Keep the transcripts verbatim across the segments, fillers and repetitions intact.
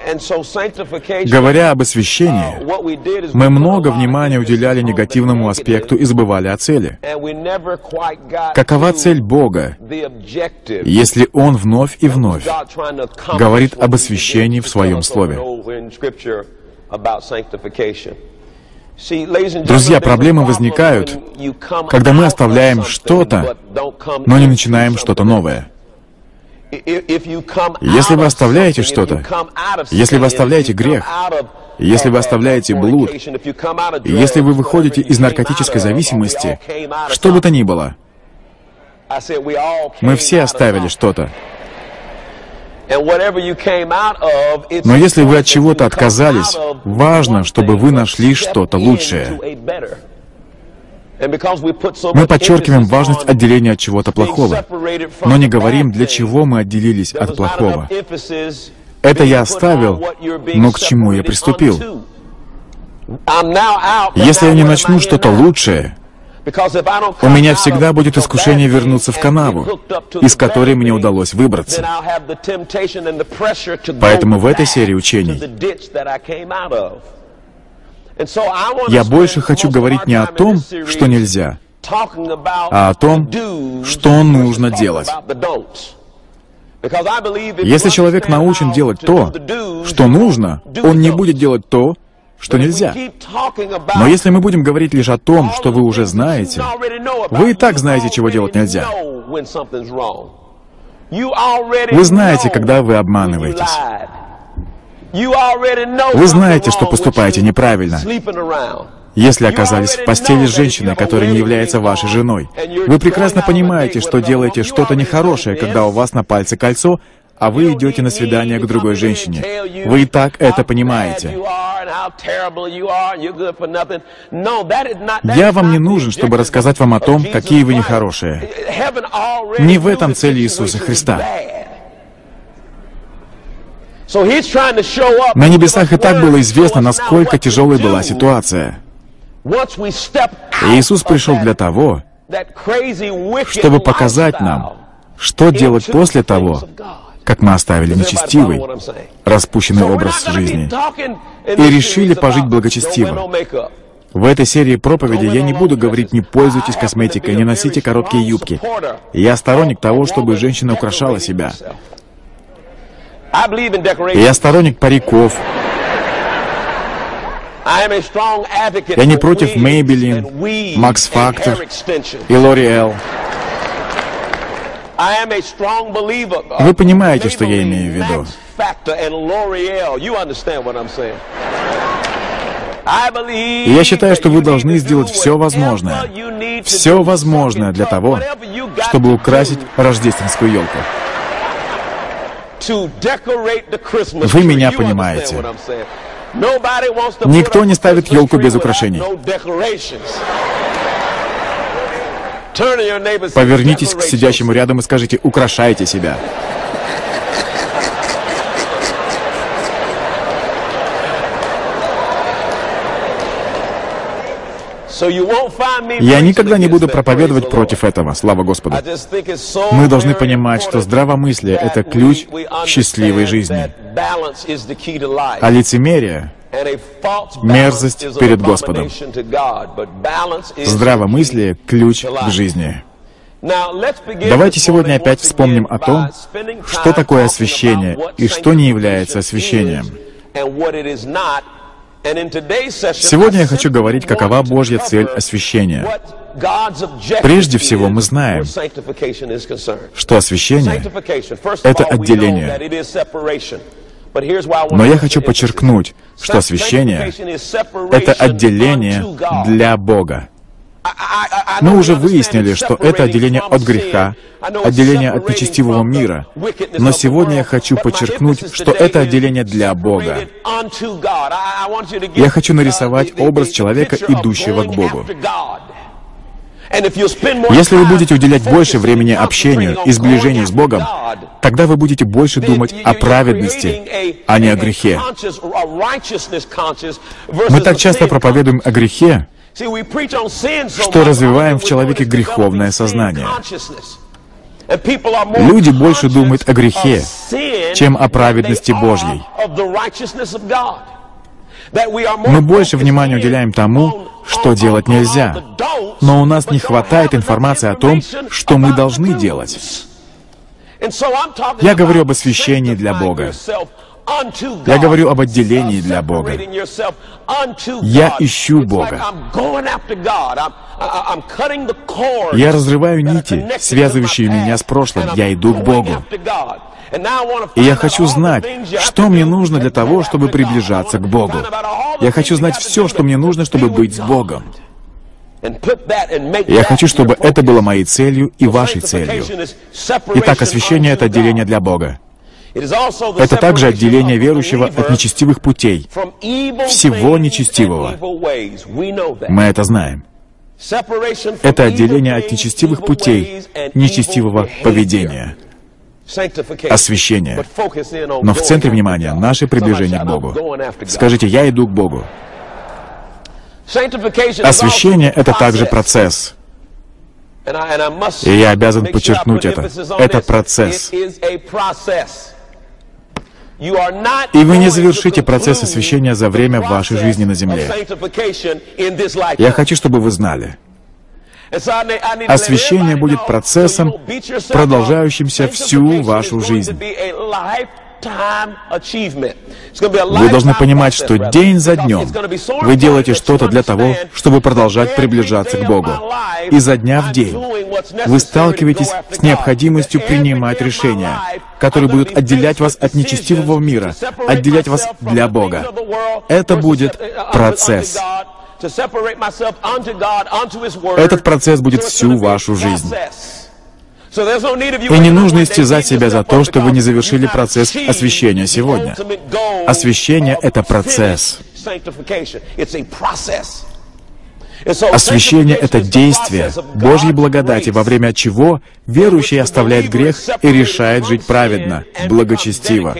Говоря об освящении, мы много внимания уделяли негативному аспекту и забывали о цели. Какова цель Бога, если Он вновь и вновь говорит об освящении в Своем Слове? Друзья, проблемы возникают, когда мы оставляем что-то, но не начинаем что-то новое. Если вы оставляете что-то, если вы оставляете грех, если вы оставляете блуд, если вы выходите из наркотической зависимости, что бы то ни было, мы все оставили что-то. Но если вы от чего-то отказались, важно, чтобы вы нашли что-то лучшее. Мы подчеркиваем важность отделения от чего-то плохого, но не говорим, для чего мы отделились от плохого. Это я оставил, но к чему я приступил? Если я не начну что-то лучшее, у меня всегда будет искушение вернуться в канаву, из которой мне удалось выбраться. Поэтому в этой серии учений я больше хочу говорить не о том, что нельзя, а о том, что нужно делать. Если человек научен делать то, что нужно, он не будет делать то, что нельзя. Но если мы будем говорить лишь о том, что вы уже знаете, вы и так знаете, чего делать нельзя. Вы знаете, когда вы обманываетесь. Вы знаете, что поступаете неправильно, если оказались в постели с женщиной, которая не является вашей женой. Вы прекрасно понимаете, что делаете что-то нехорошее, когда у вас на пальце кольцо, а вы идете на свидание к другой женщине. Вы и так это понимаете. Я вам не нужен, чтобы рассказать вам о том, какие вы нехорошие. Не в этом цель Иисуса Христа. На небесах и так было известно, насколько тяжелой была ситуация. Иисус пришел для того, чтобы показать нам, что делать после того, как мы оставили нечестивый, распущенный образ жизни и решили пожить благочестиво. В этой серии проповеди я не буду говорить «не пользуйтесь косметикой, не носите короткие юбки». Я сторонник того, чтобы женщина украшала себя. Я сторонник париков. Я не против Maybelline, Max Factor и L'Oreal. Вы понимаете, что я имею в виду. И я считаю, что вы должны сделать все возможное, все возможное для того, чтобы украсить рождественскую елку. Вы меня понимаете. Никто не ставит елку без украшений. Повернитесь к сидящему рядом и скажите: украшайте себя. Я никогда не буду проповедовать против этого, слава Господу. Мы должны понимать, что здравомыслие — это ключ к счастливой жизни, а лицемерие — мерзость перед Господом. Здравомыслие — ключ к жизни. Давайте сегодня опять вспомним о том, что такое освящение и что не является освящением. Сегодня я хочу говорить, какова Божья цель освящения. Прежде всего, мы знаем, что освящение — это отделение. Но я хочу подчеркнуть, что освящение — это отделение для Бога. Мы уже выяснили, что это отделение от греха, отделение от нечестивого мира. Но сегодня я хочу подчеркнуть, что это отделение для Бога. Я хочу нарисовать образ человека, идущего к Богу. Если вы будете уделять больше времени общению и сближению с Богом, тогда вы будете больше думать о праведности, а не о грехе. Мы так часто проповедуем о грехе, что развиваем в человеке греховное сознание. Люди больше думают о грехе, чем о праведности Божьей. Мы больше внимания уделяем тому, что делать нельзя, но у нас не хватает информации о том, что мы должны делать. Я говорю об освящении для Бога. Я говорю об отделении для Бога. Я ищу Бога. Я разрываю нити, связывающие меня с прошлым. Я иду к Богу. И я хочу знать, что мне нужно для того, чтобы приближаться к Богу. Я хочу знать все, что мне нужно, чтобы быть с Богом. Я хочу, чтобы это было моей целью и вашей целью. Итак, освящение — это отделение для Бога. Это также отделение верующего от нечестивых путей, всего нечестивого. Мы это знаем. Это отделение от нечестивых путей, нечестивого поведения. Освящение. Но в центре внимания наше приближение к Богу. Скажите: «Я иду к Богу». Освящение — это также процесс. И я обязан подчеркнуть это. Это процесс. И вы не завершите процесс освящения за время вашей жизни на земле. Я хочу, чтобы вы знали. Освящение будет процессом, продолжающимся всю вашу жизнь. Вы должны понимать, что день за днем вы делаете что-то для того, чтобы продолжать приближаться к Богу. И за дня в день вы сталкиваетесь с необходимостью принимать решения, которые будут отделять вас от нечестивого мира, отделять вас для Бога. Это будет процесс. Этот процесс будет всю вашу жизнь. И не нужно истязать себя за то, что вы не завершили процесс освящения сегодня. Освящение — это процесс. Освящение — это действие Божьей благодати, во время чего верующий оставляет грех и решает жить праведно, благочестиво.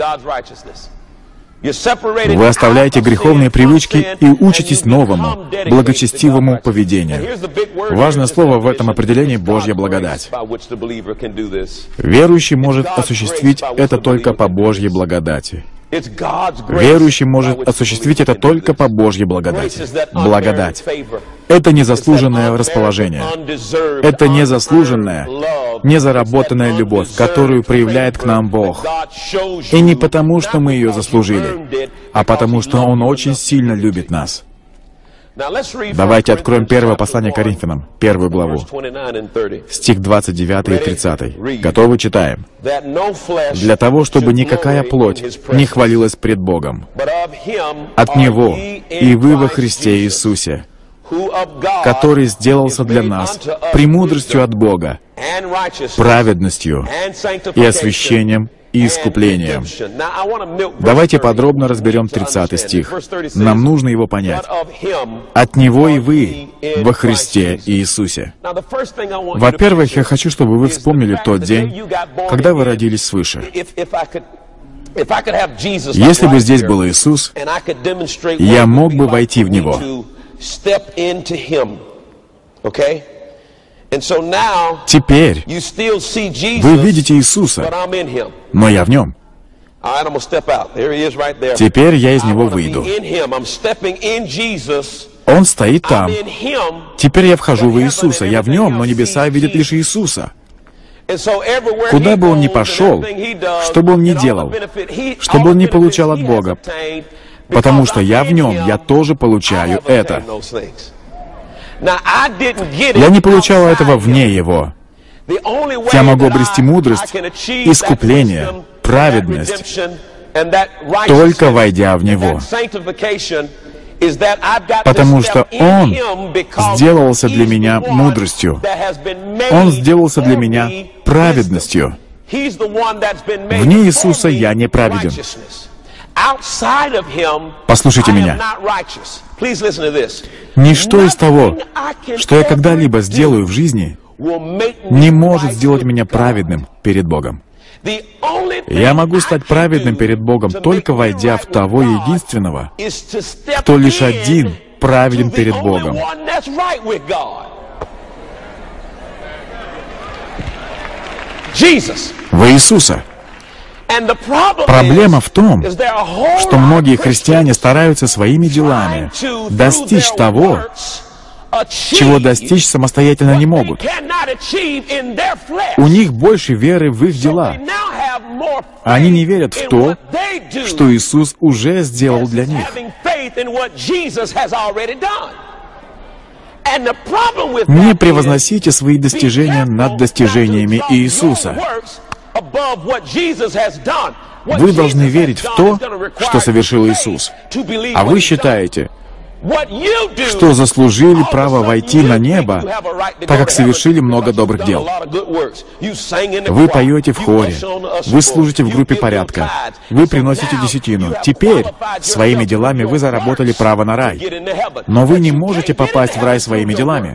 Вы оставляете греховные привычки и учитесь новому, благочестивому поведению. Важное слово в этом определении — Божья благодать. Верующий может осуществить это только по Божьей благодати. Верующий может осуществить это только по Божьей благодати. Благодать — это незаслуженное расположение. Это незаслуженная, незаработанная любовь, которую проявляет к нам Бог. И не потому, что мы ее заслужили, а потому, что Он очень сильно любит нас. Давайте откроем первое послание Коринфянам, первую главу, стих двадцать девятый и тридцатый. Готовы? Читаем. «Для того, чтобы никакая плоть не хвалилась пред Богом. От Него и вы во Христе Иисусе, который сделался для нас премудростью от Бога, праведностью и освящением и искуплением». Давайте подробно разберем тридцатый стих. Нам нужно его понять. «От Него и вы во Христе Иисусе». Во-первых, я хочу, чтобы вы вспомнили тот день, когда вы родились свыше. Если бы здесь был Иисус, я мог бы войти в Него. Теперь вы видите Иисуса, но я в Нем. Теперь я из Него выйду. Он стоит там. Теперь я вхожу в Иисуса. Я в Нем, но небеса видят лишь Иисуса. Куда бы Он ни пошел, что бы Он ни делал, что бы Он ни получал от Бога, потому что я в Нем, я тоже получаю это. Я не получал этого вне Его. Я могу обрести мудрость, искупление, праведность, только войдя в Него. Потому что Он сделался для меня мудростью. Он сделался для меня праведностью. Вне Иисуса я не праведен. Послушайте меня. Ничто из того, что я когда-либо сделаю в жизни, не может сделать меня праведным перед Богом. Я могу стать праведным перед Богом, только войдя в того единственного, кто лишь один праведен перед Богом. в Иисуса. Проблема в том, что многие христиане стараются своими делами достичь того, чего достичь самостоятельно не могут. У них больше веры в их дела. Они не верят в то, что Иисус уже сделал для них. Не превозносите свои достижения над достижениями Иисуса. Вы должны верить в то, что совершил Иисус. А вы считаете, что заслужили право войти на небо, так как совершили много добрых дел. Вы поете в хоре, вы служите в группе порядка, вы приносите десятину. Теперь своими делами вы заработали право на рай. Но вы не можете попасть в рай своими делами.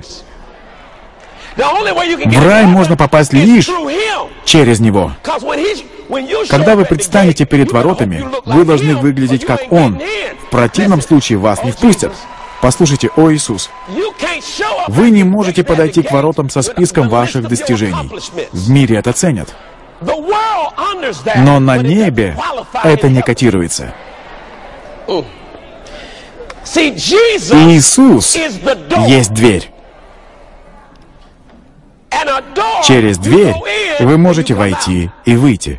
В рай можно попасть лишь через Него. Когда вы предстанете перед воротами, вы должны выглядеть как Он. В противном случае вас не впустят. Послушайте, о Иисус, вы не можете подойти к воротам со списком ваших достижений. В мире это ценят. Но на небе это не котируется. Иисус есть дверь. Через дверь вы можете войти и выйти.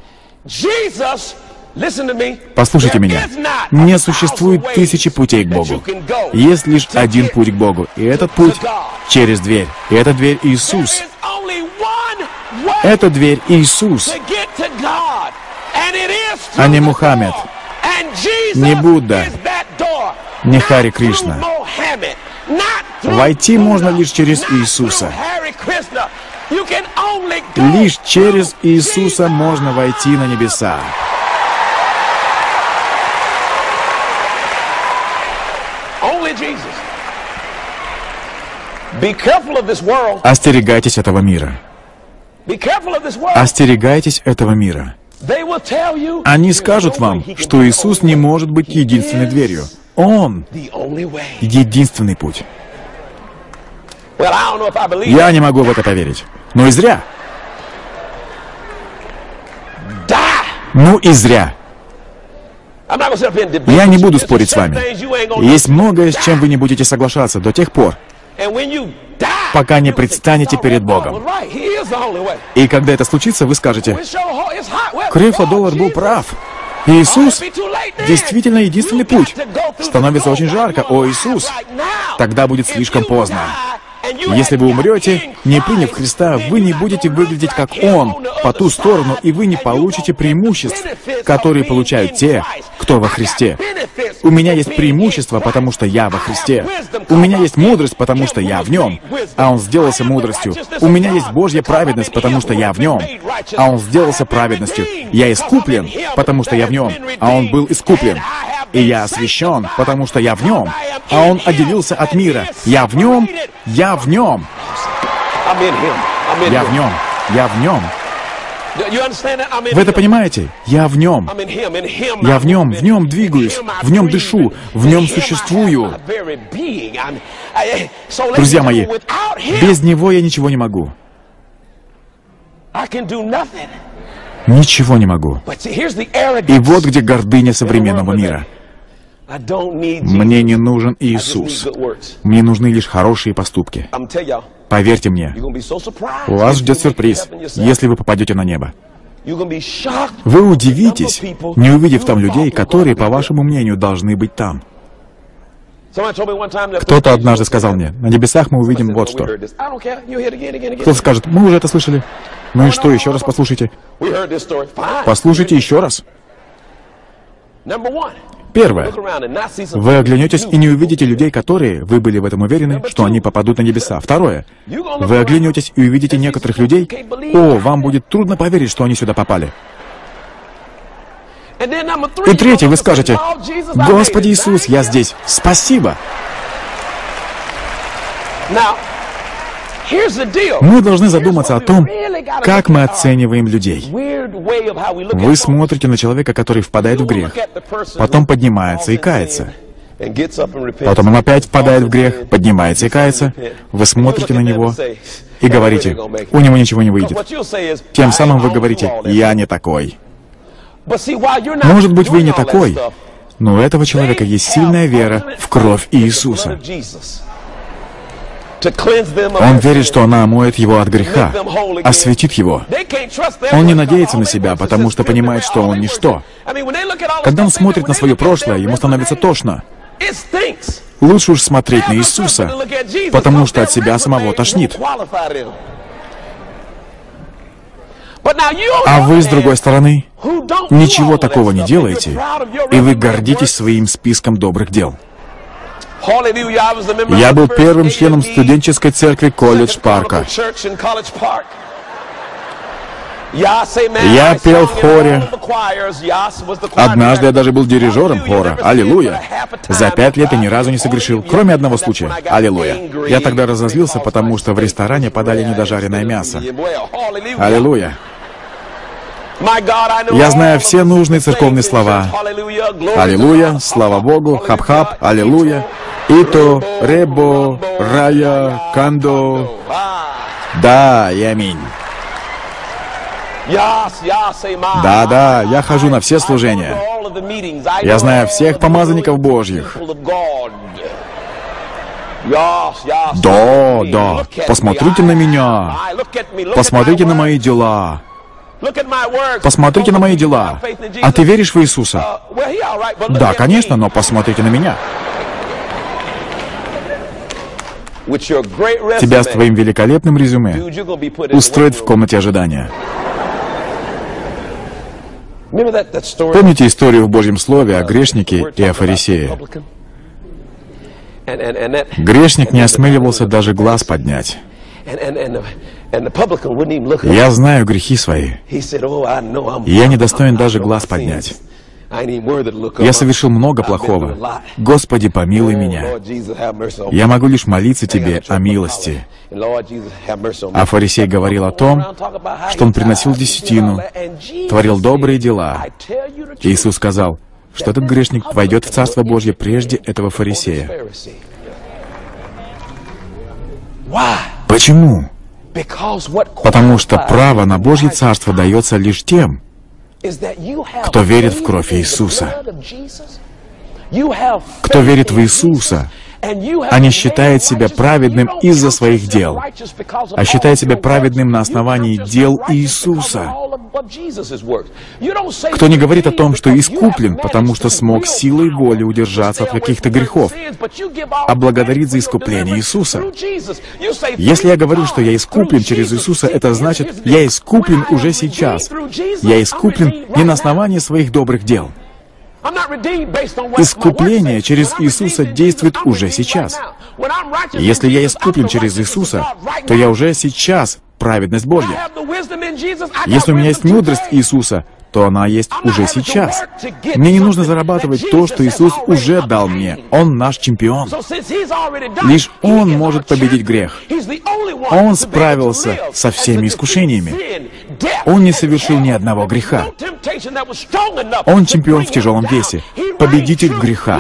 Послушайте меня. Не существует тысячи путей к Богу. Есть лишь один путь к Богу. И этот путь через дверь. И эта дверь Иисус. Эта дверь Иисус. А не Мухаммед. Не Будда. Не Хари Кришна. Войти можно лишь через Иисуса. Лишь через Иисуса можно войти на небеса. Остерегайтесь этого мира. Остерегайтесь этого мира. Они скажут вам, что Иисус не может быть единственной дверью. Он — единственный путь. Я не могу в это поверить. Но и зря. Ну и зря. Я не буду спорить с вами. Есть многое, с чем вы не будете соглашаться до тех пор, пока не предстанете перед Богом. И когда это случится, вы скажете: Крефло Доллар был прав. Иисус действительно единственный путь. Становится очень жарко. О, Иисус! Тогда будет слишком поздно. Если вы умрете, не приняв Христа, вы не будете выглядеть как Он по ту сторону, и вы не получите преимуществ, которые получают те, кто во Христе. У меня есть преимущество, потому что я во Христе. У меня есть мудрость, потому что я в Нем, а Он сделался мудростью. У меня есть Божья праведность, потому что я в Нем, а Он сделался праведностью. Я искуплен, потому что я в Нем, а Он был искуплен. И я освящен, потому что я в Нем, а Он отделился от мира. Я в Нем, я в Нем. Я в Нем, я в Нем. Вы это понимаете? Я в Нем. Я в Нем, в Нем двигаюсь, в Нем дышу, в Нем существую. Друзья мои, без Него я ничего не могу. Ничего не могу. И вот где гордыня современного мира. Мне не нужен Иисус. Мне нужны лишь хорошие поступки. Поверьте мне, вас ждет сюрприз, если вы попадете на небо. Вы удивитесь, не увидев там людей, которые, по вашему мнению, должны быть там. Кто-то однажды сказал мне: на небесах мы увидим вот что. Кто-то скажет: мы уже это слышали. Ну и что, еще раз послушайте. Послушайте еще раз. Первое. Вы оглянетесь и не увидите людей, которые, вы были в этом уверены, что они попадут на небеса. Второе. Вы оглянетесь и увидите некоторых людей. О, вам будет трудно поверить, что они сюда попали. И третье, вы скажете: Господи Иисус, я здесь. Спасибо. Мы должны задуматься о том, как мы оцениваем людей. Вы смотрите на человека, который впадает в грех, потом поднимается и кается. Потом он опять впадает в грех, поднимается и кается. Вы смотрите на него и говорите: у него ничего не выйдет. Тем самым вы говорите: я не такой. Может быть, вы не такой, но у этого человека есть сильная вера в кровь Иисуса. Он верит, что она омоет его от греха, осветит его. Он не надеется на себя, потому что понимает, что он ничто. Когда он смотрит на свое прошлое, ему становится тошно. Лучше уж смотреть на Иисуса, потому что от себя самого тошнит. А вы, с другой стороны, ничего такого не делаете, и вы гордитесь своим списком добрых дел. Я был первым членом студенческой церкви колледж Парка. Я пел в хоре. Однажды я даже был дирижером хора. Аллилуйя. За пять лет я ни разу не согрешил, кроме одного случая. Аллилуйя. Я тогда разозлился, потому что в ресторане подали недожаренное мясо. Аллилуйя. Я знаю все нужные церковные слова. Аллилуйя, слава Богу, хап-хап, аллилуйя. Ито, ребо, рая, кандо. Да, и аминь. Да-да, я хожу на все служения. Я знаю всех помазанников Божьих. Да, да, посмотрите на меня. Посмотрите на мои дела. Посмотрите на мои дела. А ты веришь в Иисуса? Да, конечно, но посмотрите на меня. Тебя с твоим великолепным резюме устроят в комнате ожидания. Помните историю в Божьем Слове о грешнике и о фарисее? Грешник не осмеливался даже глаз поднять. Я знаю грехи свои. Я недостоин даже глаз поднять. Я совершил много плохого. Господи, помилуй меня. Я могу лишь молиться Тебе о милости. А фарисей говорил о том, что он приносил десятину, творил добрые дела. Иисус сказал, что этот грешник войдет в Царство Божье прежде этого фарисея. Почему? Потому что право на Божье Царство дается лишь тем, кто верит в кровь Иисуса. Кто верит в Иисуса, а не считает себя праведным из-за своих дел, а считает себя праведным на основании дел Иисуса. Кто не говорит о том, что искуплен, потому что смог силой воли удержаться от каких-то грехов, а благодарит за искупление Иисуса. Если я говорю, что я искуплен через Иисуса, это значит, я искуплен уже сейчас. Я искуплен не на основании своих добрых дел. Искупление через Иисуса действует уже сейчас. Если я искуплен через Иисуса, то я уже сейчас праведность Божья. Если у меня есть мудрость Иисуса, то она есть уже сейчас. Мне не нужно зарабатывать то, что Иисус уже дал мне. Он наш чемпион. Лишь Он может победить грех. Он справился со всеми искушениями. Он не совершил ни одного греха. Он чемпион в тяжелом весе, победитель греха.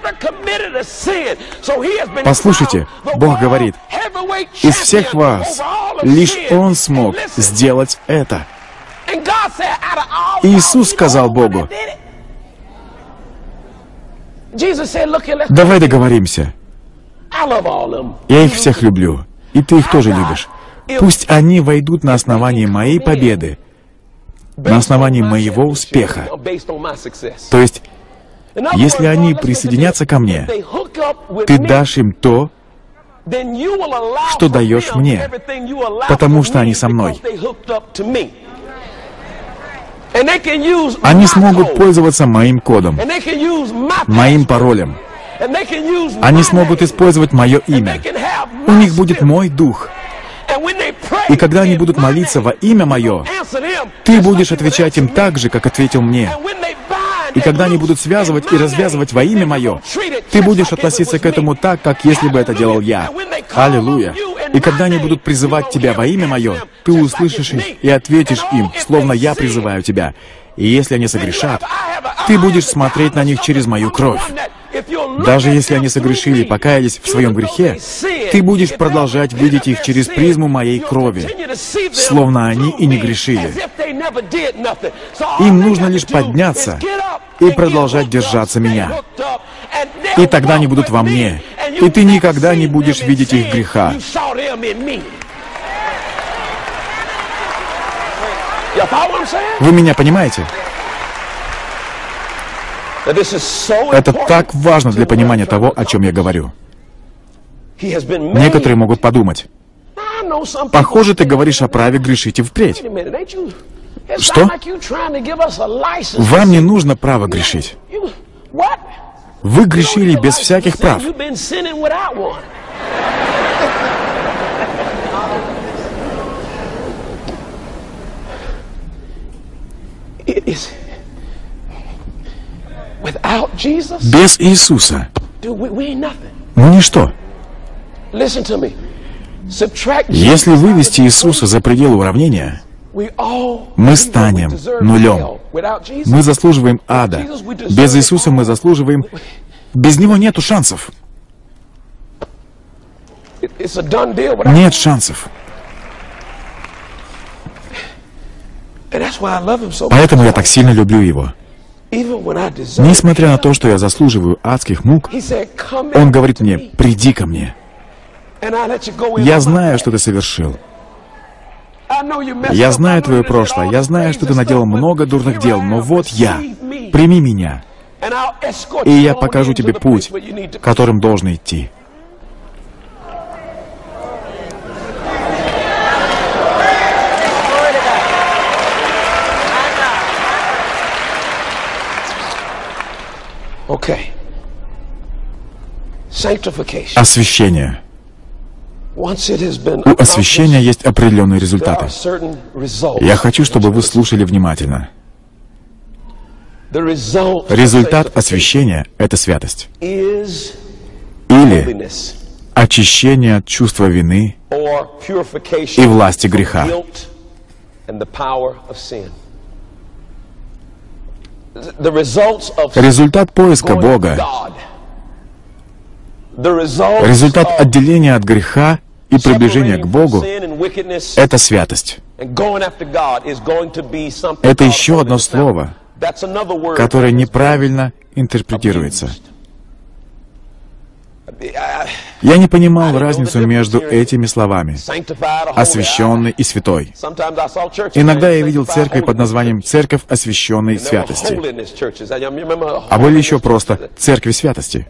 Послушайте, Бог говорит, из всех вас лишь Он смог сделать это. Иисус сказал Богу, давай договоримся. Я их всех люблю, и ты их тоже любишь. Пусть они войдут на основании моей победы, на основании моего успеха. То есть, если они присоединятся ко мне, ты дашь им то, что даешь мне, потому что они со мной. Они смогут пользоваться моим кодом, моим паролем. Они смогут использовать мое имя. У них будет мой дух. И когда они будут молиться во имя мое, ты будешь отвечать им так же, как ответил мне. И когда они будут связывать и развязывать во имя мое, ты будешь относиться к этому так, как если бы это делал я. Аллилуйя. И когда они будут призывать тебя во имя мое, ты услышишь их и ответишь им, словно я призываю тебя. И если они согрешат, ты будешь смотреть на них через мою кровь. Даже если они согрешили и покаялись в своем грехе, ты будешь продолжать видеть их через призму моей крови, словно они и не грешили. Им нужно лишь подняться и продолжать держаться меня. И тогда они будут во мне, и ты никогда не будешь видеть их греха. Вы меня понимаете? Это так важно для понимания того, о чем я говорю. Некоторые могут подумать: похоже, ты говоришь о праве грешить и впредь. Что? Вам не нужно право грешить. Вы грешили без всяких прав. Без Иисуса мы ничто. Если вывести Иисуса за пределы уравнения, мы станем нулем. Мы заслуживаем ада. Без Иисуса мы заслуживаем... Без Него нету шансов. Нет шансов. Поэтому я так сильно люблю Его. Несмотря на то, что я заслуживаю адских мук, Он говорит мне: приди ко мне. Я знаю, что ты совершил. Я знаю твое прошлое. Я знаю, что ты наделал много дурных дел, но вот я. Прими меня. И я покажу тебе путь, которым должен идти. Освящение. У освящения есть определенные результаты. Я хочу, чтобы вы слушали внимательно. Результат освящения — это святость. Или очищение от чувства вины и власти греха. Результат поиска Бога, результат отделения от греха и приближения к Богу — это святость. Это еще одно слово, которое неправильно интерпретируется. Я не понимал разницу между этими словами — освященный и святой. Иногда я видел церковь под названием «Церковь освященной святости». А были еще просто «Церкви святости».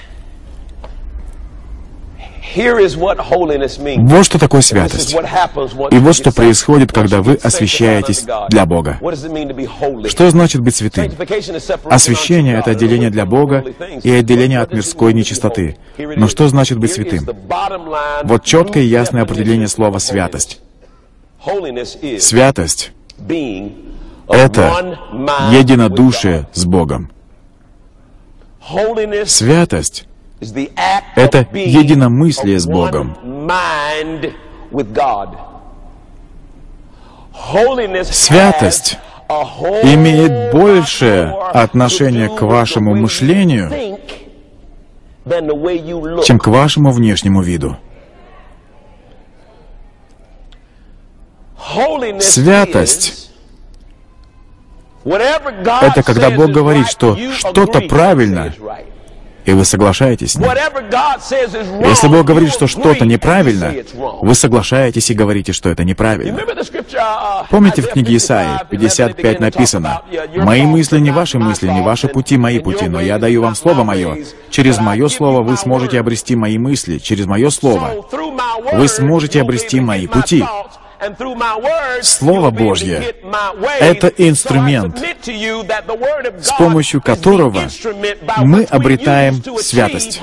Вот что такое святость. И вот что происходит, когда вы освящаетесь для Бога. Что значит быть святым? Освящение — это отделение для Бога и отделение от мирской нечистоты. Но что значит быть святым? Вот четкое и ясное определение слова «святость». Святость — это единодушие с Богом. Святость — это единомыслие с Богом. Святость имеет большее отношение к вашему мышлению, чем к вашему внешнему виду. Святость — это когда Бог говорит, что что-то правильно, и вы соглашаетесь с ним. Если Бог говорит, что что-то неправильно, вы соглашаетесь и говорите, что это неправильно. Помните, в книге Исаии пятьдесят пять написано: «Мои мысли не ваши мысли, не ваши пути мои пути, но я даю вам слово мое. Через мое слово вы сможете обрести мои мысли. Через мое слово вы сможете обрести мои пути». Слово Божье — это инструмент, с помощью которого мы обретаем святость.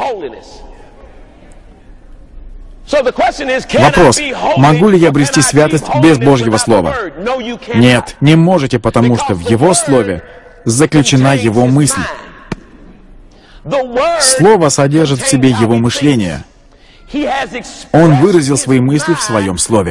Вопрос: могу ли я обрести святость без Божьего Слова? Нет, не можете, потому что в Его Слове заключена Его мысль. Слово содержит в себе Его мышление. Он выразил свои мысли в Своем Слове.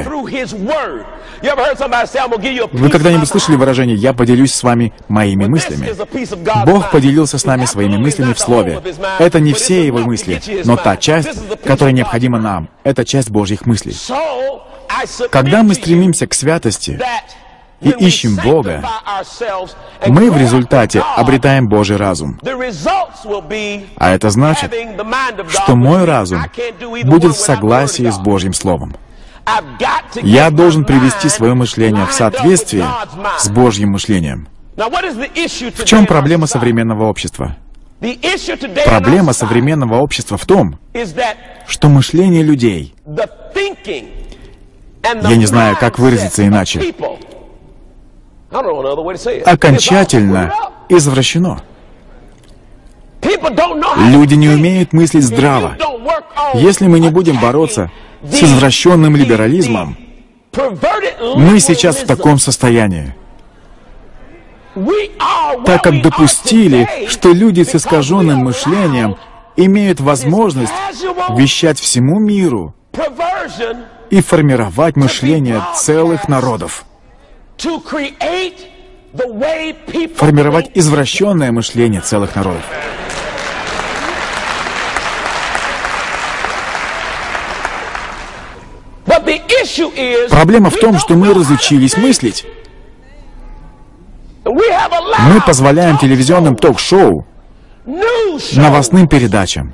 Вы когда-нибудь слышали выражение «Я поделюсь с вами моими мыслями»? Бог поделился с нами своими мыслями в Слове. Это не все Его мысли, но та часть, которая необходима нам. Это часть Божьих мыслей. Когда мы стремимся к святости и ищем Бога, мы в результате обретаем Божий разум. А это значит, что мой разум будет в согласии с Божьим Словом. Я должен привести свое мышление в соответствие с Божьим мышлением. В чем проблема современного общества? Проблема современного общества в том, что мышление людей, я не знаю, как выразиться иначе, окончательно извращено. Люди не умеют мыслить здраво. Если мы не будем бороться с извращенным либерализмом, мы сейчас в таком состоянии, так как допустили, что люди с искаженным мышлением имеют возможность вещать всему миру и формировать мышление целых народов. Формировать извращенное мышление целых народов. Проблема в том, что мы разучились мыслить. Мы позволяем телевизионным ток-шоу, новостным передачам,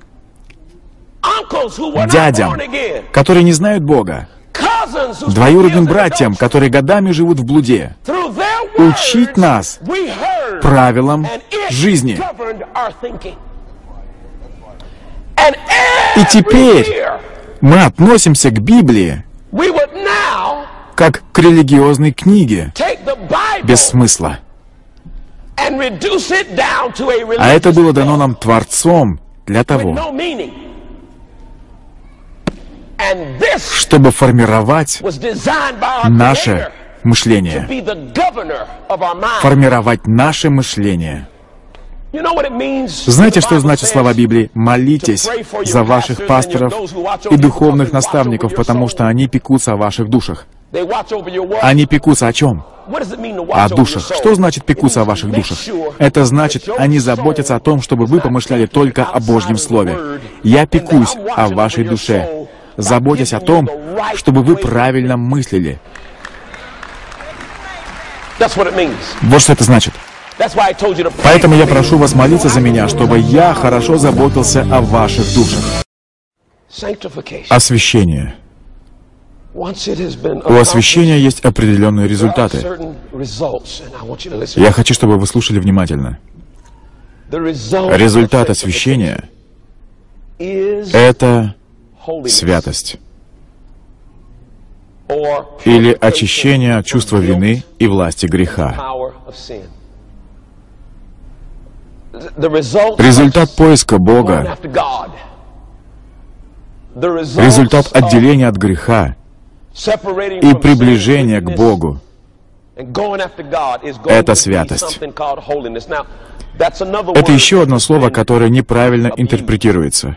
дядям, которые не знают Бога, двоюродным братьям, которые годами живут в блуде, учить нас правилам жизни. И теперь мы относимся к Библии как к религиозной книге без смысла. А это было дано нам Творцом для того, чтобы формировать наше мышление. Формировать наше мышление. Знаете, что значит слова Библии? Молитесь за ваших пасторов и духовных наставников, потому что они пекутся о ваших душах. Они пекутся о чем? О душах. Что значит пекутся о ваших душах? Это значит, они заботятся о том, чтобы вы помышляли только о Божьем Слове. Я пекусь о вашей душе, заботясь о том, чтобы вы правильно мыслили. Вот что это значит. Поэтому я прошу вас молиться за меня, чтобы я хорошо заботился о ваших душах. Освящение. У освящения есть определенные результаты. Я хочу, чтобы вы слушали внимательно. Результат освящения — это святость. Или очищение от чувства вины и власти греха. Результат поиска Бога, результат отделения от греха и приближения к Богу — это святость. Это еще одно слово, которое неправильно интерпретируется.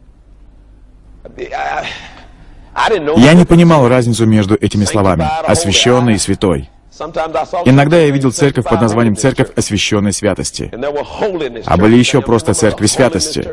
Я не понимал разницу между этими словами «освященный» и «святой». Иногда я видел церковь под названием «Церковь освященной святости», а были еще просто «Церкви святости».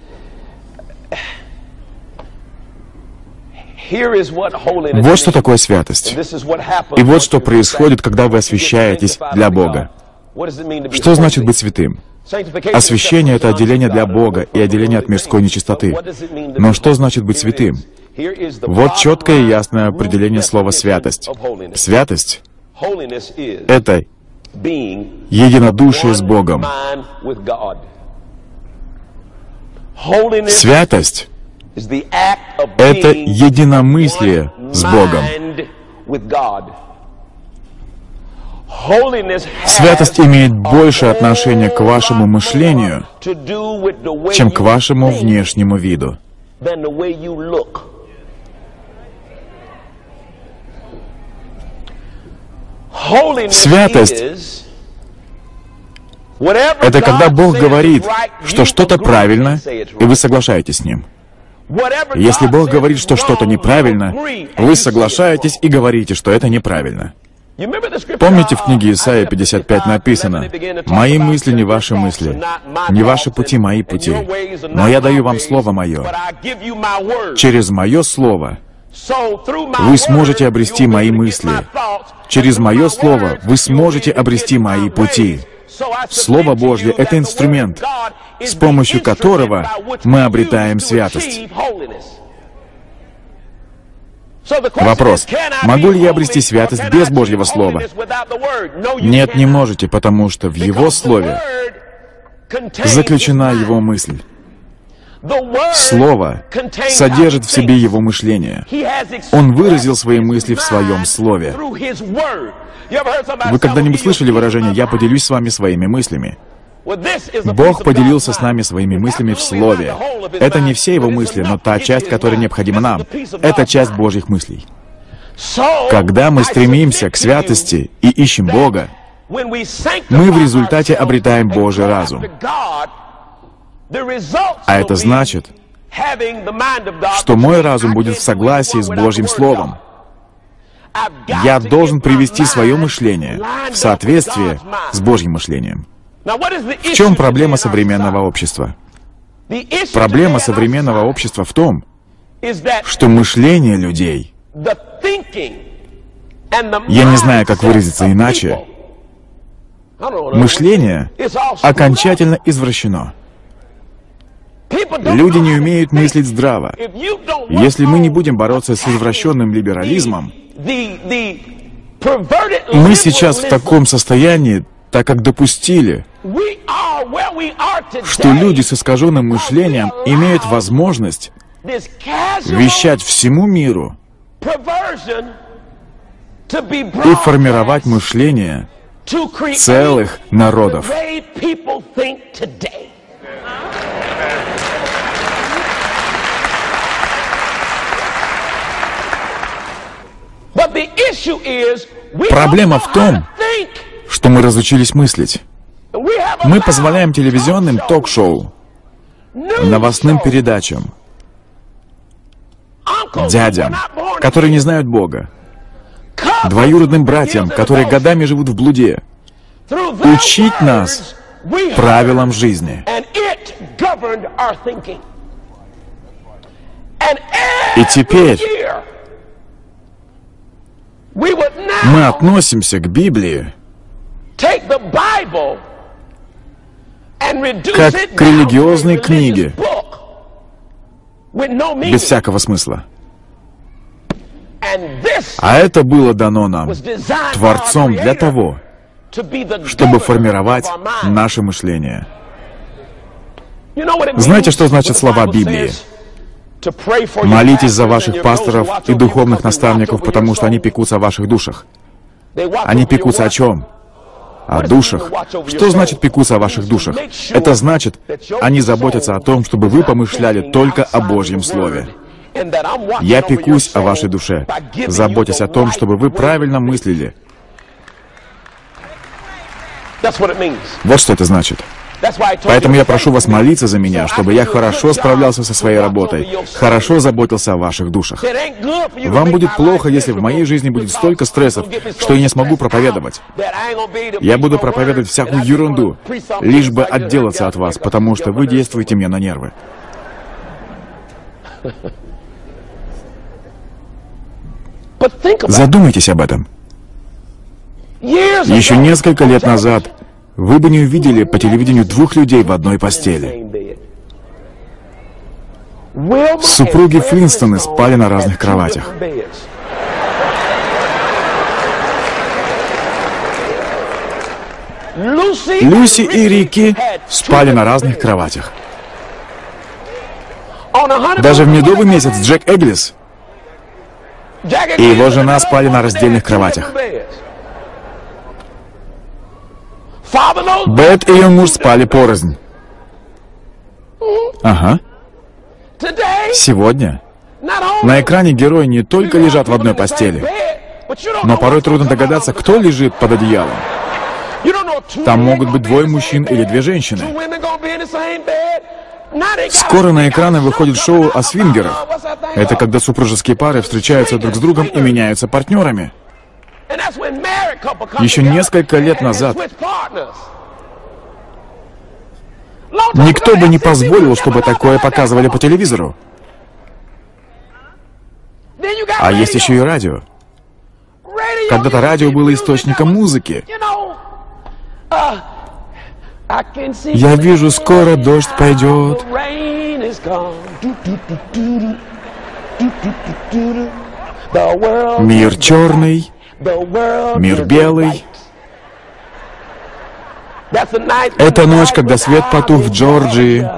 Вот что такое святость. И вот что происходит, когда вы освящаетесь для Бога. Что значит быть святым? Освящение — это отделение для Бога и отделение от мирской нечистоты. Но что значит быть святым? Вот четкое и ясное определение слова «святость». Святость — это единодушие с Богом. Святость — это единомыслие с Богом. Святость имеет больше отношения к вашему мышлению, чем к вашему внешнему виду. Святость — это когда Бог говорит, что что-то правильно, и вы соглашаетесь с Ним. Если Бог говорит, что что-то неправильно, вы соглашаетесь и говорите, что это неправильно. Помните, в книге Исаия пятьдесят пять написано: «Мои мысли не ваши мысли, не ваши пути мои пути, но я даю вам Слово Мое. Через Мое Слово вы сможете обрести мои мысли. Через Мое Слово вы сможете обрести мои пути». Слово Божье — это инструмент, с помощью которого мы обретаем святость. Вопрос: могу ли я обрести святость без Божьего Слова? Нет, не можете, потому что в Его Слове заключена Его мысль. Слово содержит в себе Его мышление. Он выразил свои мысли в Своем Слове. Вы когда-нибудь слышали выражение «я поделюсь с вами своими мыслями»? Бог поделился с нами своими мыслями в Слове. Это не все Его мысли, но та часть, которая необходима нам. Это часть Божьих мыслей. Когда мы стремимся к святости и ищем Бога, мы в результате обретаем Божий разум. А это значит, что мой разум будет в согласии с Божьим Словом. Я должен привести свое мышление в соответствие с Божьим мышлением. В чем проблема современного общества? Проблема современного общества в том, что мышление людей, я не знаю, как выразиться иначе, мышление окончательно извращено. Люди не умеют мыслить здраво. Если мы не будем бороться с извращенным либерализмом, мы сейчас в таком состоянии, так как допустили, что люди с искаженным мышлением имеют возможность вещать всему миру и формировать мышление целых народов. Проблема в том, что мы разучились мыслить. Мы позволяем телевизионным ток-шоу, новостным передачам, дядям, которые не знают Бога, двоюродным братьям, которые годами живут в блуде, учить нас правилам жизни. И теперь мы относимся к Библии как к религиозной книге, без всякого смысла. А это было дано нам Творцом для того, чтобы формировать наше мышление. Знаете, что значат слова Библии? Молитесь за ваших пасторов и духовных наставников, потому что они пекутся о ваших душах. Они пекутся о чем? О душах. Что значит пекутся о ваших душах? Это значит, они заботятся о том, чтобы вы помышляли только о Божьем Слове. Я пекусь о вашей душе, заботясь о том, чтобы вы правильно мыслили. Вот что это значит. Поэтому я прошу вас молиться за меня, чтобы я хорошо справлялся со своей работой, хорошо заботился о ваших душах. Вам будет плохо, если в моей жизни будет столько стрессов, что я не смогу проповедовать. Я буду проповедовать всякую ерунду, лишь бы отделаться от вас, потому что вы действуете мне на нервы. Задумайтесь об этом. Еще несколько лет назад вы бы не увидели по телевидению двух людей в одной постели. Супруги Флинстоны спали на разных кроватях. Люси и Рики спали на разных кроватях. Даже в медовый месяц Джек Эглис и его жена спали на раздельных кроватях. Бет и ее муж спали порознь. Ага. Сегодня на экране герои не только лежат в одной постели, но порой трудно догадаться, кто лежит под одеялом. Там могут быть двое мужчин или две женщины. Скоро на экраны выходит шоу о свингерах. Это когда супружеские пары встречаются друг с другом и меняются партнерами. Еще несколько лет назад никто бы не позволил, чтобы такое показывали по телевизору. А есть еще и радио. Когда-то радио было источником музыки. Я вижу, скоро дождь пойдет. Мир черный, мир белый. Это ночь, когда свет потух в Джорджии.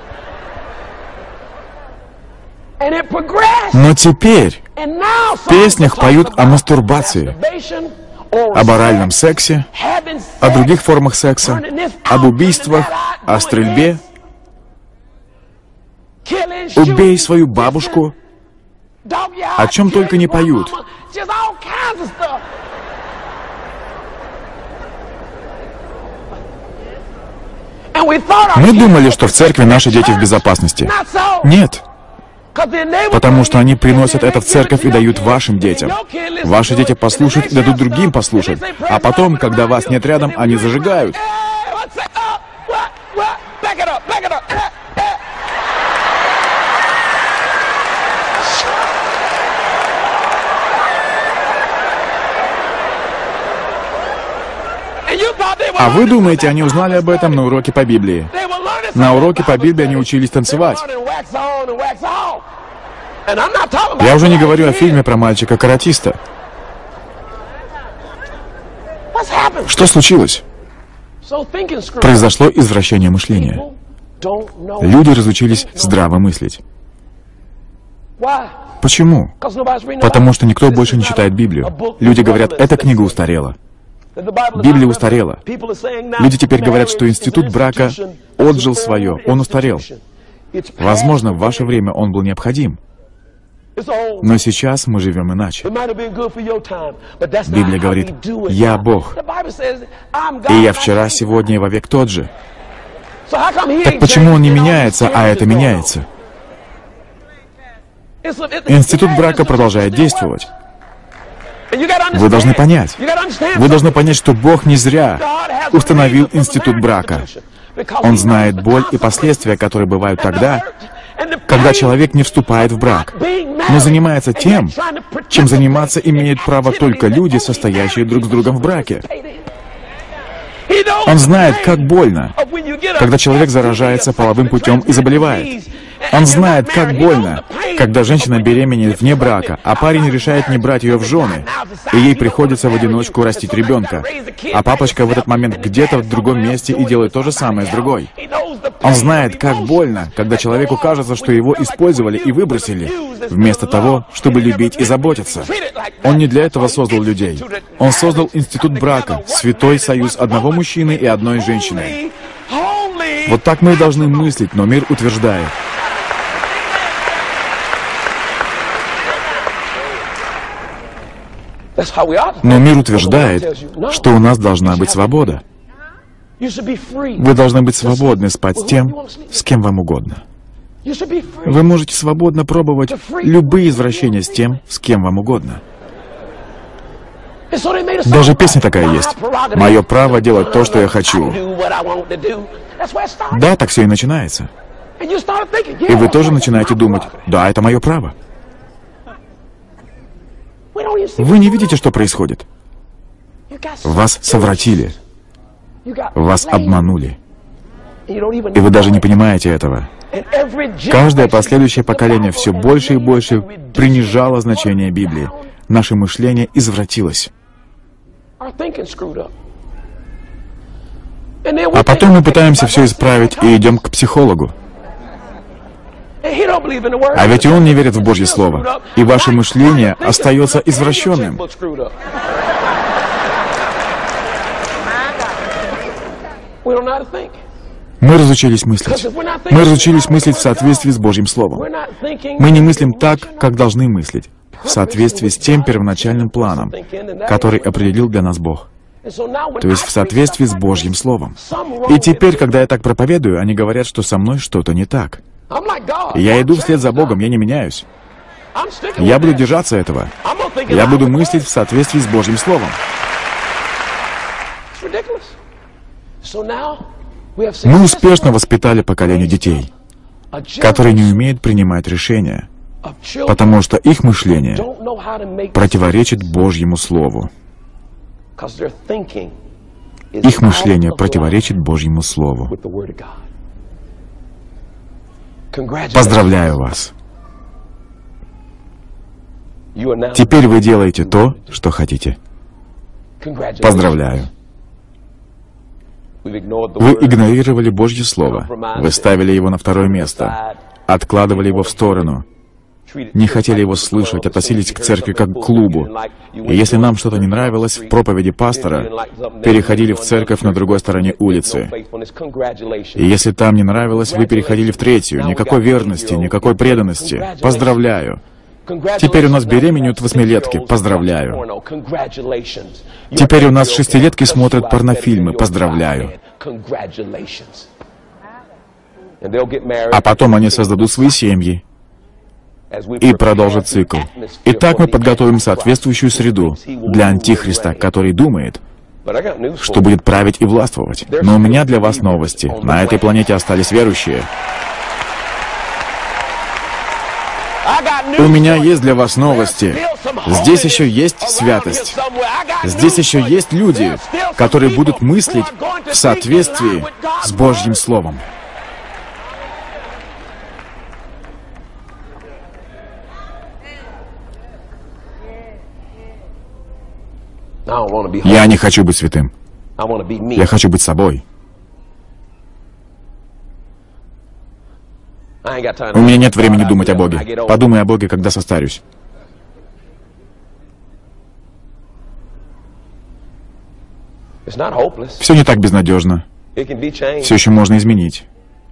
Но теперь в песнях поют о мастурбации, об оральном сексе, о других формах секса, об убийствах, о стрельбе. Убей свою бабушку. О чем только не поют. Мы думали, что в церкви наши дети в безопасности. Нет. Потому что они приносят это в церковь и дают вашим детям. Ваши дети послушают и дадут другим послушать. А потом, когда вас нет рядом, они зажигают. А вы думаете, они узнали об этом на уроке по Библии? На уроке по Библии они учились танцевать. Я уже не говорю о фильме про мальчика-каратиста. Что случилось? Произошло извращение мышления. Люди разучились здраво мыслить. Почему? Потому что никто больше не читает Библию. Люди говорят, эта книга устарела. Библия устарела. Люди теперь говорят, что институт брака отжил свое, он устарел. Возможно, в ваше время он был необходим. Но сейчас мы живем иначе. Библия говорит, «Я Бог, и я вчера, сегодня и вовек тот же». Так почему он не меняется, а это меняется? Институт брака продолжает действовать. Вы должны понять. Вы должны понять, что Бог не зря установил институт брака. Он знает боль и последствия, которые бывают тогда, когда человек не вступает в брак, но занимается тем, чем заниматься имеют право только люди, состоящие друг с другом в браке. Он знает, как больно, когда человек заражается половым путем и заболевает. Он знает, как больно, когда женщина беременеет вне брака, а парень решает не брать ее в жены, и ей приходится в одиночку растить ребенка. А папочка в этот момент где-то в другом месте и делает то же самое с другой. Он знает, как больно, когда человеку кажется, что его использовали и выбросили, вместо того, чтобы любить и заботиться. Он не для этого создал людей. Он создал институт брака, святой союз одного мужчины и одной женщины. Вот так мы и должны мыслить, но мир утверждает. Но мир утверждает, что у нас должна быть свобода. Вы должны быть свободны спать с тем, с кем вам угодно. Вы можете свободно пробовать любые извращения с тем, с кем вам угодно. Даже песня такая есть. «Мое право делать то, что я хочу». Да, так все и начинается. И вы тоже начинаете думать, да, это мое право. Вы не видите, что происходит? Вас совратили. Вас обманули. И вы даже не понимаете этого. Каждое последующее поколение все больше и больше принижало значение Библии. Наше мышление извратилось. А потом мы пытаемся все исправить и идем к психологу. А ведь и он не верит в Божье Слово, и ваше мышление остается извращенным. Мы разучились мыслить. Мы разучились мыслить в соответствии с Божьим Словом. Мы не мыслим так, как должны мыслить, в соответствии с тем первоначальным планом, который определил для нас Бог. То есть в соответствии с Божьим Словом. И теперь, когда я так проповедую, они говорят, что со мной что-то не так. Я иду вслед за Богом, я не меняюсь. Я буду держаться этого. Я буду мыслить в соответствии с Божьим Словом. Мы успешно воспитали поколение детей, которые не умеют принимать решения, потому что их мышление противоречит Божьему Слову. Их мышление противоречит Божьему Слову. Поздравляю вас. Теперь вы делаете то, что хотите. Поздравляю. Вы игнорировали Божье Слово. Вы ставили его на второе место. Откладывали его в сторону. Не хотели его слышать, относились к церкви как к клубу. И если нам что-то не нравилось в проповеди пастора, переходили в церковь на другой стороне улицы. И если там не нравилось, вы переходили в третью. Никакой верности, никакой преданности. Поздравляю. Теперь у нас беременеют восьмилетки. Поздравляю. Теперь у нас шестилетки смотрят порнофильмы. Поздравляю. А потом они создадут свои семьи и продолжат цикл. И так мы подготовим соответствующую среду для Антихриста, который думает, что будет править и властвовать. Но у меня для вас новости. На этой планете остались верующие. У меня есть для вас новости. Здесь еще есть святость. Здесь еще есть люди, которые будут мыслить в соответствии с Божьим Словом. Я не хочу быть святым. Я хочу быть собой. У меня нет времени думать о Боге. Подумай о Боге, когда состарюсь. Все не так безнадежно. Все еще можно изменить.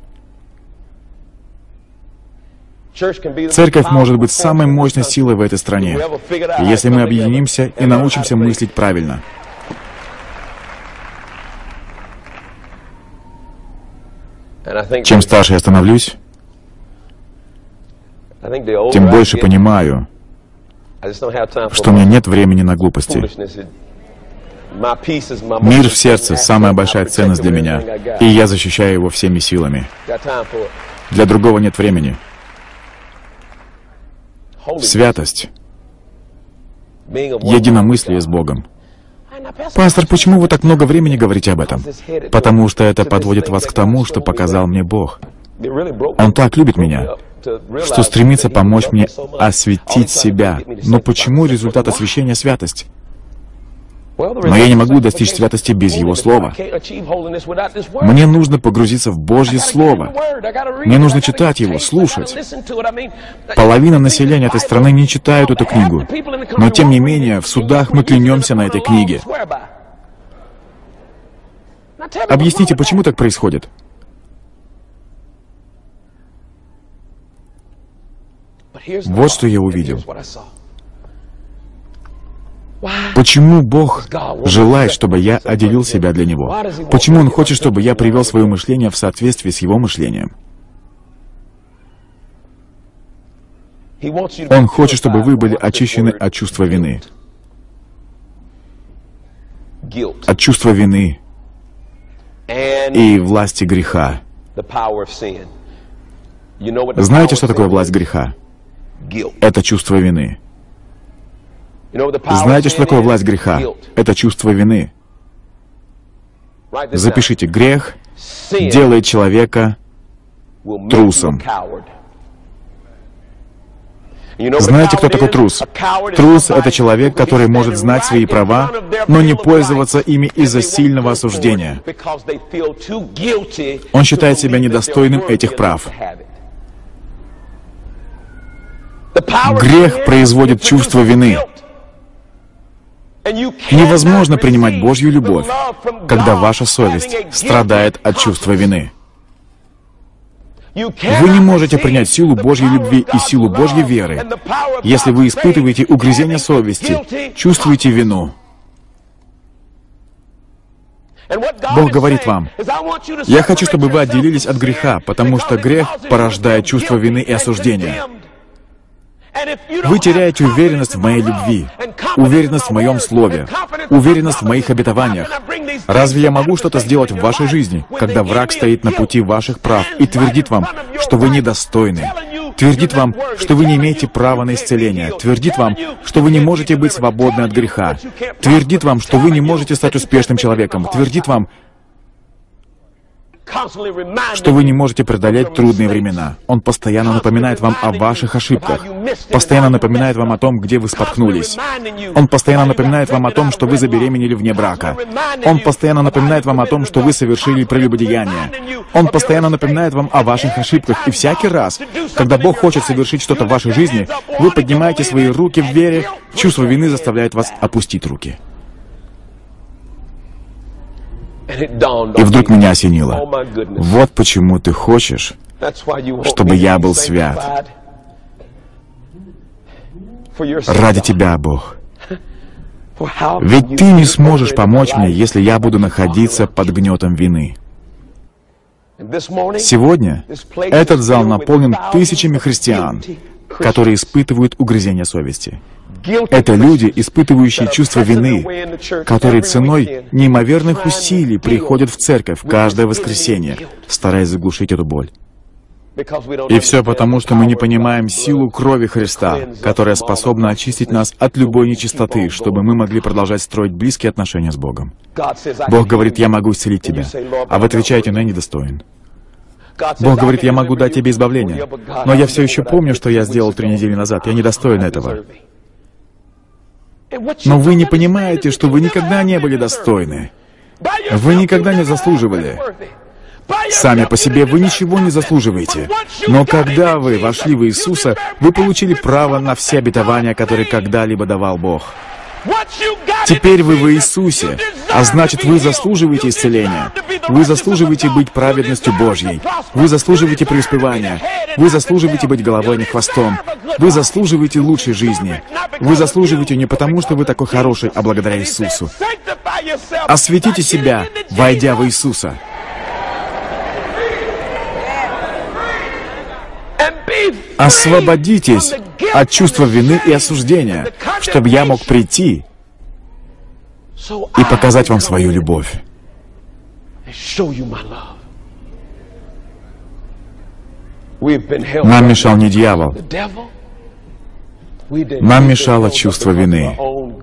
Церковь может быть самой мощной силой в этой стране, если мы объединимся и научимся мыслить правильно. Чем старше я становлюсь, тем больше понимаю, что у меня нет времени на глупости. Мир в сердце — самая большая ценность для меня, и я защищаю его всеми силами. Для другого нет времени. Святость, единомыслие с Богом. Пастор, почему вы так много времени говорите об этом? Потому что это подводит вас к тому, что показал мне Бог. Он так любит меня, что стремится помочь мне осветить себя. Но почему результат освящения — святость? Но я не могу достичь святости без Его Слова. Мне нужно погрузиться в Божье Слово. Мне нужно читать его, слушать. Половина населения этой страны не читают эту книгу. Но тем не менее, в судах мы клянемся на этой книге. Объясните, почему так происходит? Вот что я увидел. Почему Бог желает, чтобы я отделил себя для Него? Почему Он хочет, чтобы я привел свое мышление в соответствии с Его мышлением? Он хочет, чтобы вы были очищены от чувства вины. От чувства вины и власти греха. Знаете, что такое власть греха? Это чувство вины. Знаете, что такое власть греха? Это чувство вины. Запишите, грех делает человека трусом. Знаете, кто такой трус? Трус — это человек, который может знать свои права, но не пользоваться ими из-за сильного осуждения. Он считает себя недостойным этих прав. Грех производит чувство вины. Невозможно принимать Божью любовь, когда ваша совесть страдает от чувства вины. Вы не можете принять силу Божьей любви и силу Божьей веры, если вы испытываете угрызение совести, чувствуете вину. Бог говорит вам: «Я хочу, чтобы вы отделились от греха, потому что грех порождает чувство вины и осуждения». Вы теряете уверенность в моей любви, уверенность в моем слове, уверенность в моих обетованиях. Разве я могу что-то сделать в вашей жизни, когда враг стоит на пути ваших прав и твердит вам, что вы недостойны? Твердит вам, что вы не имеете права на исцеление. Твердит вам, что вы не можете быть свободны от греха. Твердит вам, что вы не можете стать успешным человеком. Твердит вам, что вы не можете преодолеть трудные времена. Он постоянно напоминает вам о ваших ошибках, постоянно напоминает вам о том, где вы споткнулись. Он постоянно напоминает вам о том, что вы забеременели вне брака. Он постоянно напоминает вам о том, что вы совершили прелюбодеяние. Он постоянно напоминает вам о ваших ошибках. И всякий раз, когда Бог хочет совершить что-то в вашей жизни, вы поднимаете свои руки в вере, чувство вины заставляет вас опустить руки. И вдруг меня осенило. Вот почему ты хочешь, чтобы я был свят. Ради тебя, Бог. Ведь ты не сможешь помочь мне, если я буду находиться под гнетом вины. Сегодня этот зал наполнен тысячами христиан, которые испытывают угрызение совести. Это люди, испытывающие чувство вины, которые ценой неимоверных усилий приходят в церковь каждое воскресенье, стараясь заглушить эту боль. И все потому, что мы не понимаем силу крови Христа, которая способна очистить нас от любой нечистоты, чтобы мы могли продолжать строить близкие отношения с Богом. Бог говорит: «Я могу исцелить тебя», а вы отвечаете: «Но я недостоин». Бог говорит: «Я могу дать тебе избавление, но я все еще помню, что я сделал три недели назад. Я недостоин этого». Но вы не понимаете, что вы никогда не были достойны. Вы никогда не заслуживали. Сами по себе вы ничего не заслуживаете. Но когда вы вошли в Иисуса, вы получили право на все обетования, которые когда-либо давал Бог. Теперь вы в Иисусе, а значит, вы заслуживаете исцеления. Вы заслуживаете быть праведностью Божьей. Вы заслуживаете преуспевания. Вы заслуживаете быть головой, а не хвостом. Вы заслуживаете лучшей жизни. Вы заслуживаете не потому, что вы такой хороший, а благодаря Иисусу. Осветите себя, войдя в Иисуса. Освободитесь от чувства вины и осуждения, чтобы я мог прийти и показать вам свою любовь. Нам мешал не дьявол. Нам мешало чувство вины.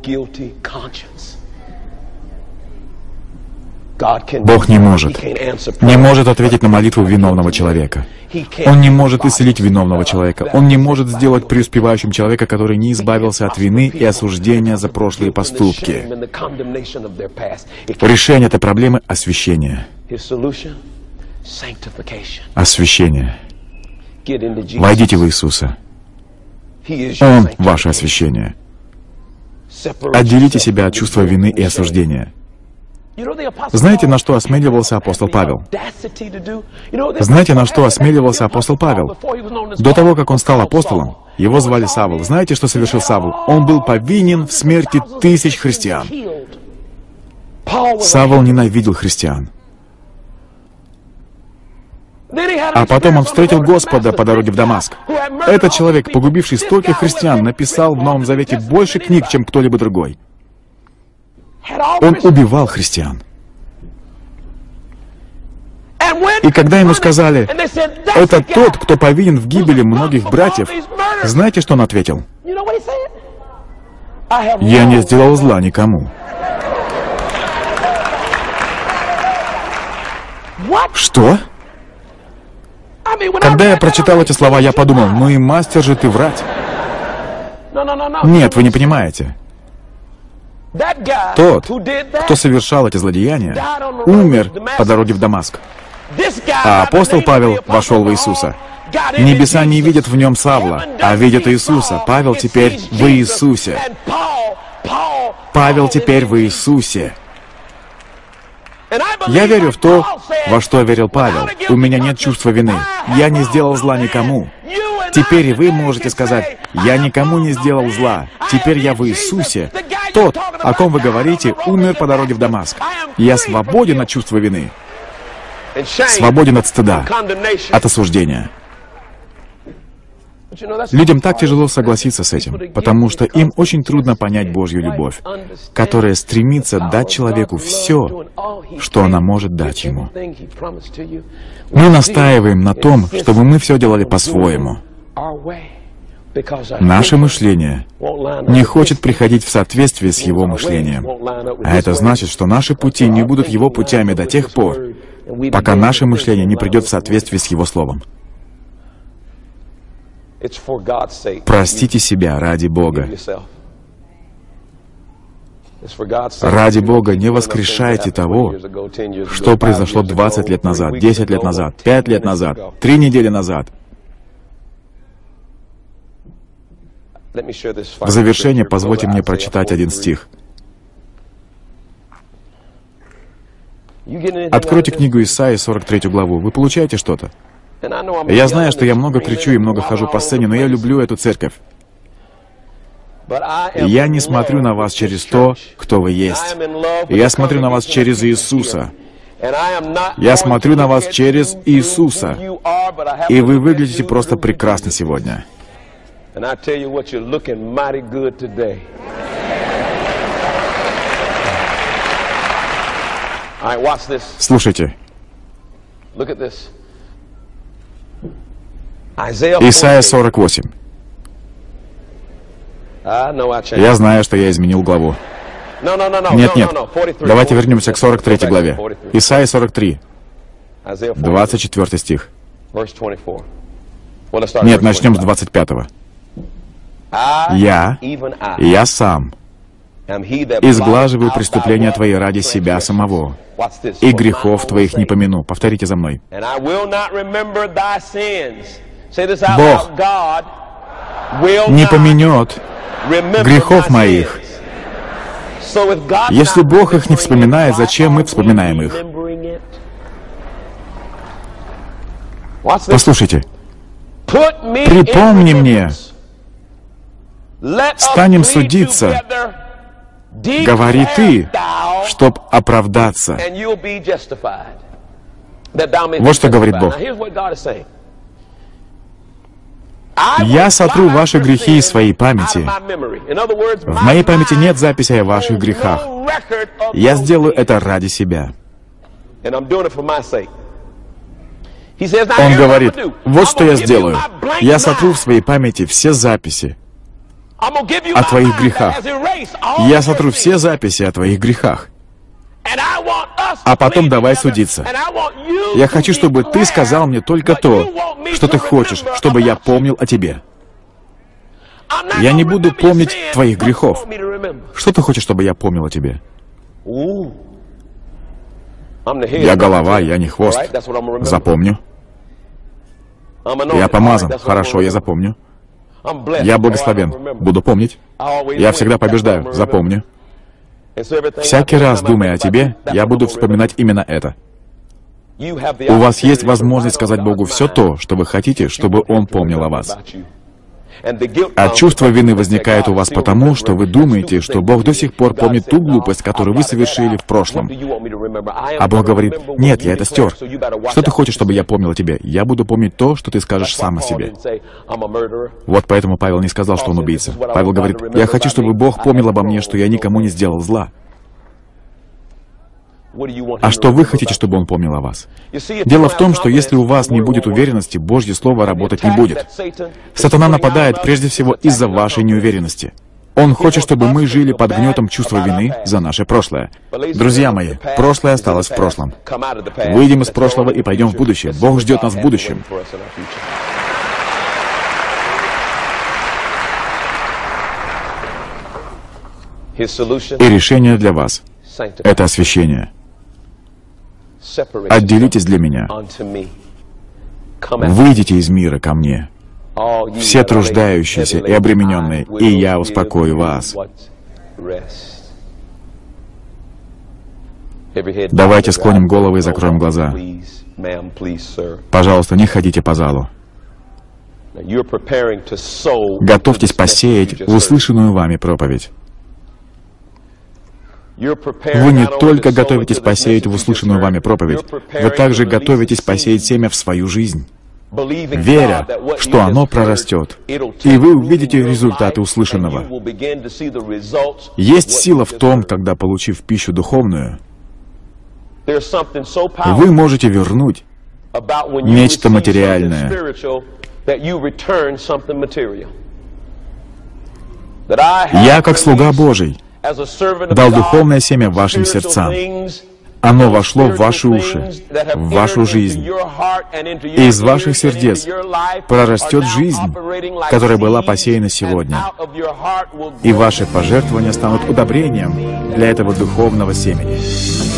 Бог не может, не может ответить на молитву виновного человека. Он не может исцелить виновного человека. Он не может сделать преуспевающим человека, который не избавился от вины и осуждения за прошлые поступки. Решение этой проблемы — освящение. Освящение. Войдите в Иисуса. Он — ваше освящение. Отделите себя от чувства вины и осуждения. Знаете, на что осмеливался апостол Павел? Знаете, на что осмеливался апостол Павел? До того, как он стал апостолом, его звали Савл. Знаете, что совершил Савл? Он был повинен в смерти тысяч христиан. Савл ненавидел христиан. А потом он встретил Господа по дороге в Дамаск. Этот человек, погубивший стольких христиан, написал в Новом Завете больше книг, чем кто-либо другой. Он убивал христиан. И когда ему сказали: «Это тот, кто повинен в гибели многих братьев», знаете, что он ответил? «Я не сделал зла никому». Что? Когда я прочитал эти слова, я подумал: ну и мастер же ты врать. Нет, вы не понимаете. Тот, кто совершал эти злодеяния, умер по дороге в Дамаск. А апостол Павел вошел в Иисуса. Небеса не видят в нем Савла, а видят Иисуса. Павел теперь в Иисусе. Павел теперь в Иисусе. Я верю в то, во что верил Павел. У меня нет чувства вины. Я не сделал зла никому. Теперь и вы можете сказать: «Я никому не сделал зла. Теперь я в Иисусе». тот, о ком вы говорите, умер по дороге в Дамаск. Я свободен от чувства вины, свободен от стыда, от осуждения. Людям так тяжело согласиться с этим, потому что им очень трудно понять Божью любовь, которая стремится дать человеку все, что она может дать ему. Мы настаиваем на том, чтобы мы все делали по-своему. Наше мышление не хочет приходить в соответствие с его мышлением. А это значит, что наши пути не будут его путями до тех пор, пока наше мышление не придет в соответствие с его словом. Простите себя ради Бога. Ради Бога не воскрешайте того, что произошло двадцать лет назад, десять лет назад, пять лет назад, три недели назад. В завершение позвольте мне прочитать один стих. Откройте книгу Исаии, сорок третью главу. Вы получаете что-то? Я знаю, что я много кричу и много хожу по сцене, но я люблю эту церковь. Я не смотрю на вас через то, кто вы есть. Я смотрю на вас через Иисуса. Я смотрю на вас через Иисуса. И вы выглядите просто прекрасно сегодня. Слушайте. Исайя сорок восемь. Я знаю, что я изменил главу. Нет, нет. Давайте вернемся к сорок третьей главе. Исайя сорок три. двадцать четвёртый стих. Нет, начнем с двадцать пятого. «Я, я сам, изглаживаю преступления твои ради себя самого, и грехов твоих не помяну». Повторите за мной. Бог не поменет грехов моих. Если Бог их не вспоминает, зачем мы вспоминаем их? Послушайте. «Припомни мне, станем судиться, говори ты, чтоб оправдаться». Вот что говорит Бог. «Я сотру ваши грехи из своей памяти». В моей памяти нет записи о ваших грехах. Я сделаю это ради себя. Он говорит, вот что я сделаю. Я сотру в своей памяти все записи о твоих грехах. Я сотру все записи о твоих грехах. А потом давай судиться. Я хочу, чтобы ты сказал мне только то, что ты хочешь, чтобы я помнил о тебе. Я не буду помнить твоих грехов. Что ты хочешь, чтобы я помнил о тебе? Я голова, я не хвост. Запомню. Я помазан. Хорошо, я запомню. Я благословен. Буду помнить. Я всегда побеждаю. Запомню. Всякий раз, думая о тебе, я буду вспоминать именно это. У вас есть возможность сказать Богу все то, что вы хотите, чтобы Он помнил о вас. А чувство вины возникает у вас потому, что вы думаете, что Бог до сих пор помнит ту глупость, которую вы совершили в прошлом. А Бог говорит, нет, я это стер. Что ты хочешь, чтобы я помнил о тебе? Я буду помнить то, что ты скажешь сам о себе. Вот поэтому Павел не сказал, что он убийца. Павел говорит, я хочу, чтобы Бог помнил обо мне, что я никому не сделал зла. А что вы хотите, чтобы Он помнил о вас? Дело в том, что если у вас не будет уверенности, Божье Слово работать не будет. Сатана нападает прежде всего из-за вашей неуверенности. Он хочет, чтобы мы жили под гнетом чувства вины за наше прошлое. Друзья мои, прошлое осталось в прошлом. Выйдем из прошлого и пойдем в будущее. Бог ждет нас в будущем. И решение для вас — это освящение. Отделитесь для меня. Выйдите из мира ко мне, все труждающиеся и обремененные, и я успокою вас. Давайте склоним головы и закроем глаза. Пожалуйста, не ходите по залу. Готовьтесь посеять услышанную вами проповедь. Вы не только готовитесь посеять в услышанную вами проповедь, вы также готовитесь посеять семя в свою жизнь, веря, что оно прорастет, и вы увидите результаты услышанного. Есть сила в том, когда, получив пищу духовную, вы можете вернуть нечто материальное. Я, как слуга Божий, дал духовное семя вашим сердцам. Оно вошло в ваши уши, в вашу жизнь. И из ваших сердец прорастет жизнь, которая была посеяна сегодня. И ваши пожертвования станут удобрением для этого духовного семени.